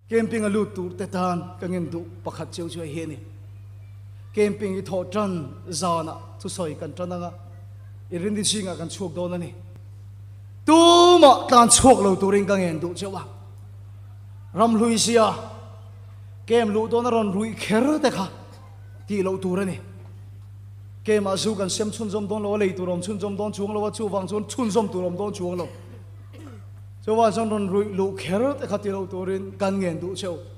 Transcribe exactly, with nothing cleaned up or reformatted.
camping a lut tur te tan ka ngin du pakhat cheu chu he ni camping i tho tran zana chu soi kan trananga irin di singa kan chuk don ani tu ma tan chuk lo turin ka ngin du chewa ram lui sia kem lu don ron rui kher te kha ti lo turani kem azu kan sem chun jom don lo lei turom chun jom don chung lo chu wang chun chun jom turom don chung lo cho wa jong ron rui lu kher te kha ti lo turin kan ngin du cheu